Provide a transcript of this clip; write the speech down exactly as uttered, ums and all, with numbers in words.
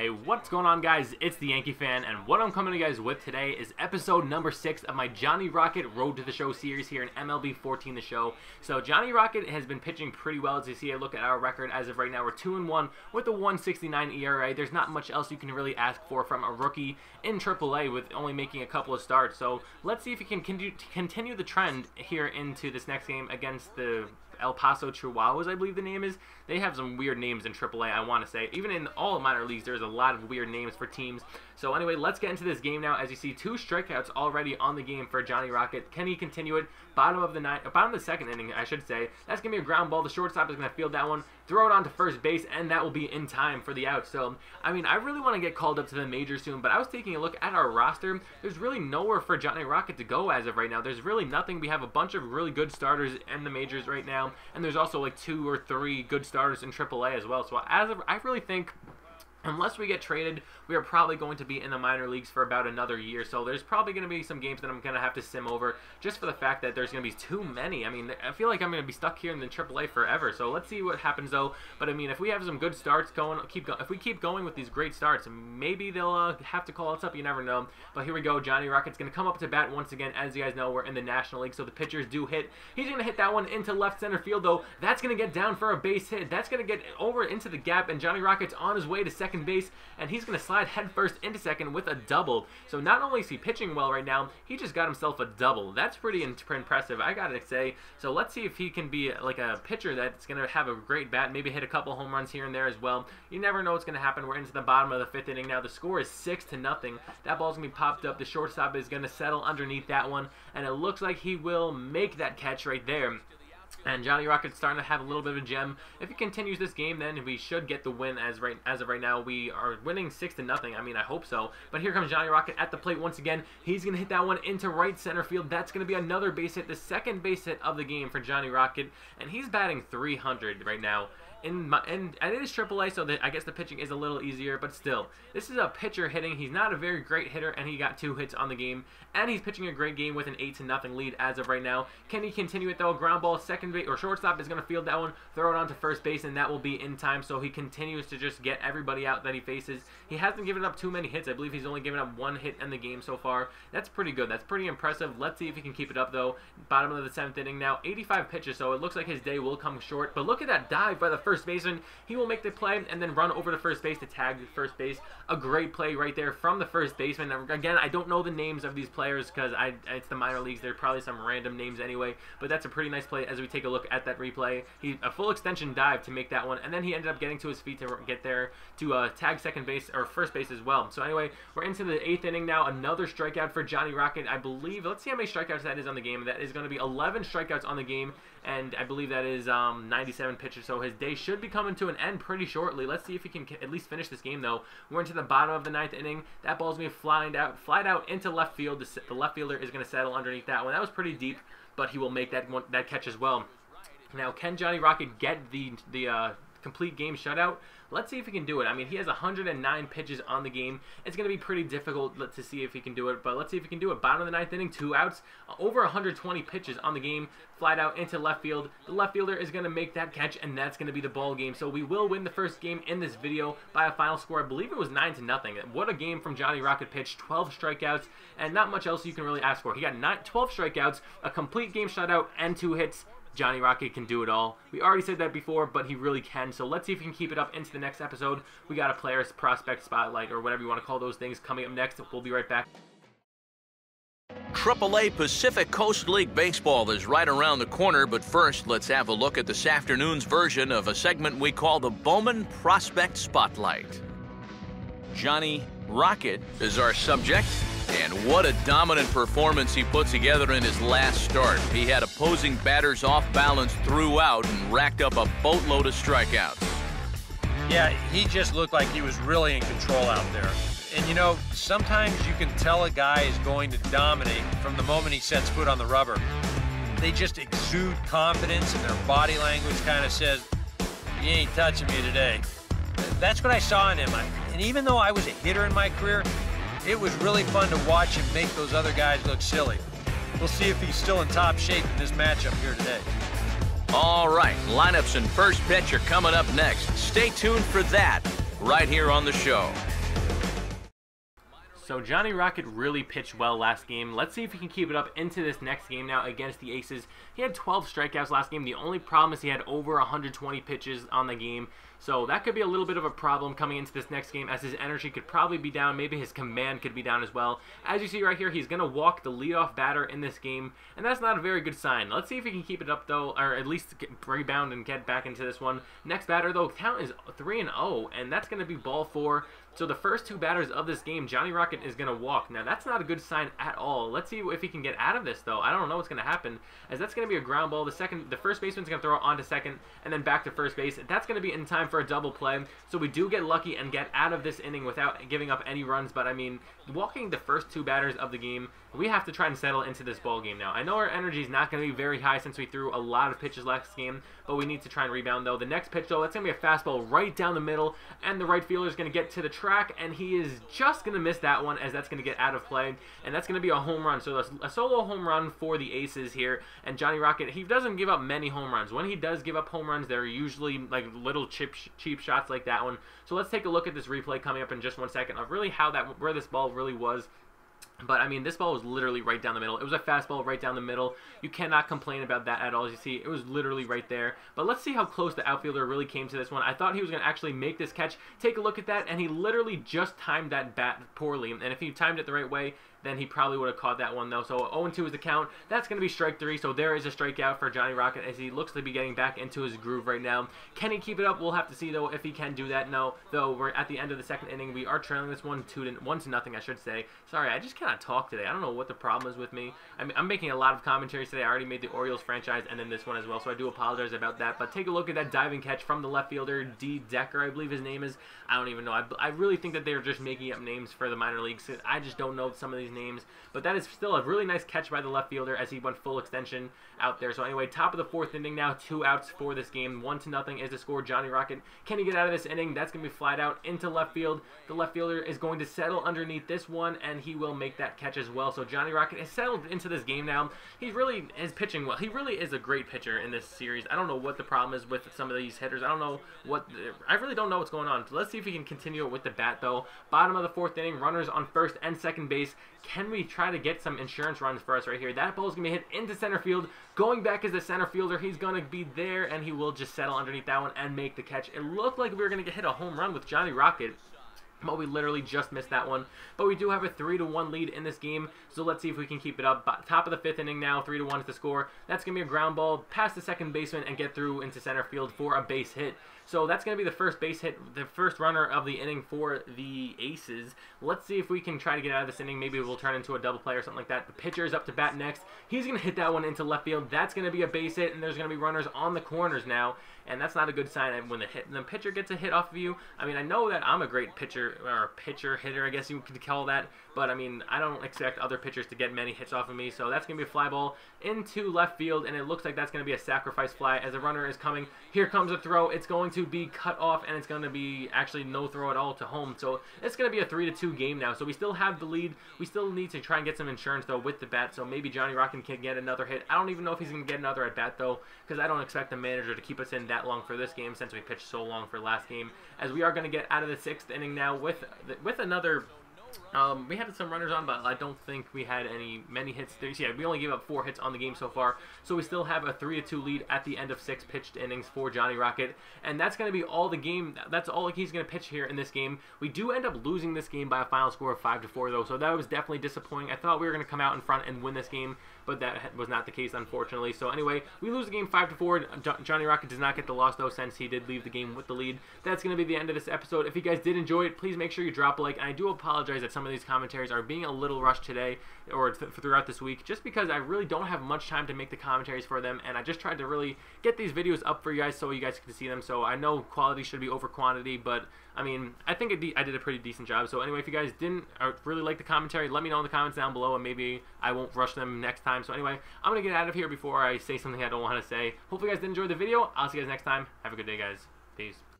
Hey, what's going on, guys? It's the Yankee Fan, and what I'm coming to you guys with today is episode number six of my Johnny Rocket Road to the Show series here in M L B fourteen The Show. So Johnny Rocket has been pitching pretty well. As you see, I look at our record as of right now, we're two and one with a one sixty-nine E R A. There's not much else you can really ask for from a rookie in triple A with only making a couple of starts. So let's see if he can continue the trend here into this next game against the El Paso Chihuahuas, I believe the name is. They have some weird names in triple A, I want to say. Even in all minor leagues, there's a lot of weird names for teams. So anyway, let's get into this game now. As you see, two strikeouts already on the game for Johnny Rocket. Can he continue it? Bottom of the ninth, bottom of the second inning, I should say. That's going to be a ground ball. The shortstop is going to field that one, throw it on to first base, and that will be in time for the out. So, I mean, I really want to get called up to the majors soon, but I was taking a look at our roster. There's really nowhere for Johnny Rocket to go as of right now. There's really nothing. We have a bunch of really good starters in the majors right now, and there's also like two or three good starters in triple A as well. So, as of, I really think, unless we get traded, we are probably going to be in the minor leagues for about another year. So there's probably going to be some games that I'm going to have to sim over just for the fact that there's going to be too many. I mean, I feel like I'm going to be stuck here in the triple A forever. So let's see what happens, though. But, I mean, if we have some good starts going, keep go if we keep going with these great starts, maybe they'll uh, have to call us up. You never know. But here we go. Johnny Rocket's going to come up to bat once again. As you guys know, we're in the National League, so the pitchers do hit. He's going to hit that one into left center field, though. That's going to get down for a base hit. That's going to get over into the gap, and Johnny Rocket's on his way to second base, and he's going to slide headfirst into second with a double. So not only is he pitching well right now, he just got himself a double. That's pretty impressive, I gotta say. So let's see if he can be like a pitcher that's going to have a great bat, maybe hit a couple home runs here and there as well. You never know what's going to happen. We're into the bottom of the fifth inning now. The score is six to nothing. That ball's going to be popped up. The shortstop is going to settle underneath that one, and it looks like he will make that catch right there. And Johnny Rocket's starting to have a little bit of a gem. If he continues this game, then we should get the win. As right as of right now, we are winning six to nothing. I mean, I hope so. But here comes Johnny Rocket at the plate once again. He's gonna hit that one into right center field. That's gonna be another base hit, the second base hit of the game for Johnny Rocket, and he's batting three hundred right now. In my, and, and it is triple A, so the, I guess the pitching is a little easier, but still, this is a pitcher hitting. He's not a very great hitter, and he got two hits on the game, and he's pitching a great game with an eight to nothing lead as of right now. Can he continue it though? Ground ball, second base or shortstop is going to field that one, throw it on to first base, and that will be in time. So he continues to just get everybody out that he faces. He hasn't given up too many hits. I believe he's only given up one hit in the game so far. That's pretty good. That's pretty impressive. Let's see if he can keep it up though. Bottom of the seventh inning now, eighty-five pitches, so it looks like his day will come short. But look at that dive by the first baseman. He will make the play and then run over to first base to tag first base. A great play right there from the first baseman. Again, I don't know the names of these players because I it's the minor leagues. They're probably some random names anyway, but that's a pretty nice play as we take a look at that replay. He a full extension dive to make that one, and then he ended up getting to his feet to get there to uh, tag second base or first base as well. So anyway, we're into the eighth inning now. Another strikeout for Johnny Rocket. I believe, let's see how many strikeouts that is on the game. That is going to be eleven strikeouts on the game, and I believe that is um, ninety-seven pitches, so his day should be coming to an end pretty shortly. Let's see if he can at least finish this game though. We're into the bottom of the ninth inning. That ball's going to be flying out, flied out into left field. The, the left fielder is going to settle underneath that one. That was pretty deep, but he will make that one, that catch as well. Now, can Johnny Rocket get the the uh, complete game shutout? Let's see if he can do it. I mean, he has one hundred nine pitches on the game. It's going to be pretty difficult to see if he can do it, but let's see if he can do it. Bottom of the ninth inning, two outs, over one hundred twenty pitches on the game, flied out into left field. The left fielder is going to make that catch, and that's going to be the ball game. So we will win the first game in this video by a final score. I believe it was nine to nothing. What a game from Johnny Rocket pitch. twelve strikeouts, and not much else you can really ask for. He got nine, twelve strikeouts, a complete game shutout, and two hits. Johnny Rocket can do it all. We already said that before, but he really can. So let's see if he can keep it up into the next episode. We got a player's prospect spotlight, or whatever you want to call those things, coming up next. We'll be right back. triple A Pacific Coast League Baseball is right around the corner, but first, let's have a look at this afternoon's version of a segment we call the Bowman Prospect Spotlight. Johnny Rocket is our subject. And what a dominant performance he put together in his last start. He had opposing batters off balance throughout and racked up a boatload of strikeouts. Yeah, he just looked like he was really in control out there. And you know, sometimes you can tell a guy is going to dominate from the moment he sets foot on the rubber. They just exude confidence, and their body language kind of says, "You ain't touching me today." That's what I saw in him. And even though I was a hitter in my career, it was really fun to watch him make those other guys look silly. We'll see if he's still in top shape in this matchup here today. All right, lineups and first pitch are coming up next. Stay tuned for that right here on the show. So Johnny Rocket really pitched well last game. Let's see if he can keep it up into this next game now against the Aces. He had twelve strikeouts last game. The only problem is he had over one hundred twenty pitches on the game. So that could be a little bit of a problem coming into this next game, as his energy could probably be down. Maybe his command could be down as well. As you see right here, he's going to walk the leadoff batter in this game, and that's not a very good sign. Let's see if he can keep it up, though, or at least get, rebound and get back into this one. Next batter, though, count is three and oh, and that's going to be ball four. So the first two batters of this game, Johnny Rocket is going to walk. Now, that's not a good sign at all. Let's see if he can get out of this, though. I don't know what's going to happen, as that's going to be a ground ball. The second, the first baseman's going to throw it onto second, and then back to first base. That's going to be in time for a double play. So we do get lucky and get out of this inning without giving up any runs. But, I mean, walking the first two batters of the game, we have to try and settle into this ball game now. I know our energy is not going to be very high since we threw a lot of pitches last game, but we need to try and rebound, though. The next pitch, though, that's going to be a fastball right down the middle, and the right fielder is going to get to the track, and he is just going to miss that one, as that's going to get out of play, and that's going to be a home run. So a solo home run for the Aces here, and Johnny Rocket, he doesn't give up many home runs. When he does give up home runs, they're usually like little chip, cheap shots like that one. So let's take a look at this replay coming up in just one second of really how that, where this ball really was. But, I mean, this ball was literally right down the middle. It was a fastball right down the middle. You cannot complain about that at all. As you see, it was literally right there. But let's see how close the outfielder really came to this one. I thought he was going to actually make this catch. Take a look at that, and he literally just timed that bat poorly. And if he timed it the right way, then he probably would have caught that one, though. So oh and two is the count. That's going to be strike three. So there is a strikeout for Johnny Rocket, as he looks to be getting back into his groove right now. Can he keep it up? We'll have to see, though, if he can do that. No, though, we're at the end of the second inning. We are trailing this one, two to, one to nothing, I should say. Sorry, I just cannot talk today. I don't know what the problem is with me. I mean, I'm making a lot of commentaries today. I already made the Orioles franchise and then this one as well, so I do apologize about that. But take a look at that diving catch from the left fielder, D. Decker, I believe his name is. I don't even know. I, I really think that they're just making up names for the minor leagues. I just don't know some of these names. But that is still a really nice catch by the left fielder, as he went full extension out there. So anyway, top of the fourth inning now, two outs for this game. One to nothing is the score. Johnny Rocket, can he get out of this inning? That's going to be flied out into left field. The left fielder is going to settle underneath this one, and he will make that catch as well. So Johnny Rocket is settled into this game now. He really is pitching well. He really is a great pitcher in this series. I don't know what the problem is with some of these hitters. I don't know what, I really don't know what's going on. So let's see if he can continue it with the bat, though. Bottom of the fourth inning, runners on first and second base. Can we try to get some insurance runs for us right here? That ball is going to be hit into center field. Going back as the center fielder, he's going to be there, and he will just settle underneath that one and make the catch. It looked like we were going to hit a home run with Johnny Rocket, but we literally just missed that one. But we do have a three to one lead in this game, so let's see if we can keep it up. But top of the fifth inning now, three to one is the score. That's going to be a ground ball past the second baseman and get through into center field for a base hit. So that's going to be the first base hit, the first runner of the inning for the Aces. Let's see if we can try to get out of this inning. Maybe we'll turn into a double play or something like that. The pitcher is up to bat next. He's going to hit that one into left field. That's going to be a base hit, and there's going to be runners on the corners now. And that's not a good sign when the hit the pitcher gets a hit off of you. I mean, I know that I'm a great pitcher, or pitcher hitter, I guess you could call that. But, I mean, I don't expect other pitchers to get many hits off of me. So that's going to be a fly ball into left field. And it looks like that's going to be a sacrifice fly as a runner is coming. Here comes a throw. It's going to be cut off, and it's going to be actually no throw at all to home. So it's going to be a three to two game now. So we still have the lead. We still need to try and get some insurance, though, with the bat. So maybe Johnny Rocket can get another hit. I don't even know if he's going to get another at bat, though, because I don't expect the manager to keep us in that long for this game since we pitched so long for last game. As we are going to get out of the sixth inning now with, with another... Um, we had some runners on, but I don't think we had any many hits there. So yeah, we only gave up four hits on the game so far, so we still have a three to two lead at the end of six pitched innings for Johnny Rocket, and that's going to be all the game. That's all he's going to pitch here in this game. We do end up losing this game by a final score of five to four, though, so that was definitely disappointing. I thought we were going to come out in front and win this game, but that was not the case, unfortunately. So anyway, we lose the game five to four. Johnny Rocket does not get the loss, though, since he did leave the game with the lead. That's going to be the end of this episode. If you guys did enjoy it, please make sure you drop a like. And I do apologize that some of these commentaries are being a little rushed today or th throughout this week, just because I really don't have much time to make the commentaries for them, and I just tried to really get these videos up for you guys so you guys can see them. So I know quality should be over quantity, but I mean, I think it I did a pretty decent job. So anyway, if you guys didn't or really like the commentary, let me know in the comments down below, and maybe I won't rush them next time. So anyway, I'm gonna get out of here before I say something I don't want to say. Hopefully you guys did enjoy the video. I'll see you guys next time. Have a good day, guys. Peace.